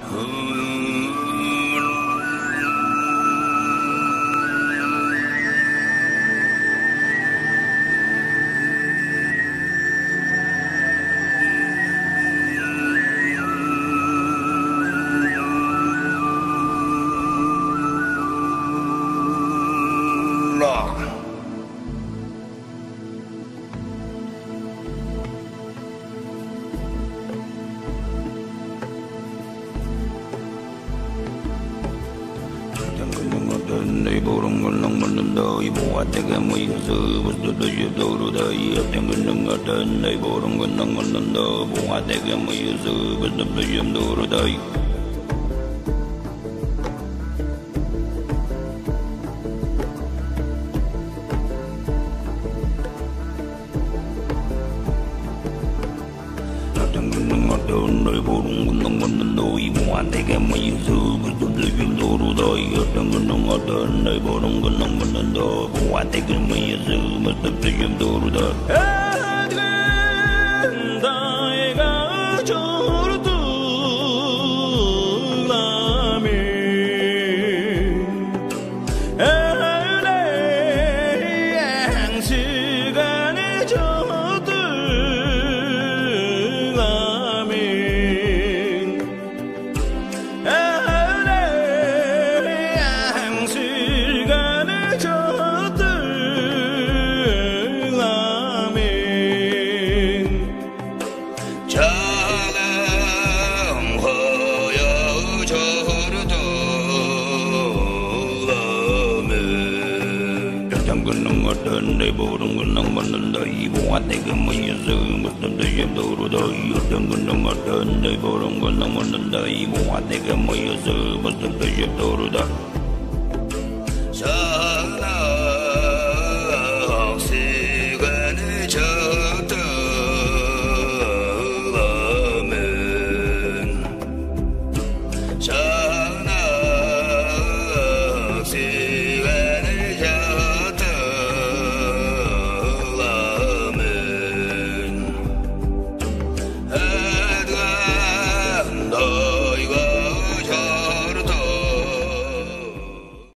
They borong lang mananda ibu atega mai su bustu de doru da ya tengen ngatan they borong lang mananda bu atega mai su bustu de doru da Nơi borong nang manando ibu atega mai su bustu de doru da ya tengen ngatan nơi borong nang manando bu atega mai su bustu de doru da They borong nang mananda ibu atega mai su bustu de doru da ya tengen ngatan they borong nang mananda ibu atega mai su bustu de doru da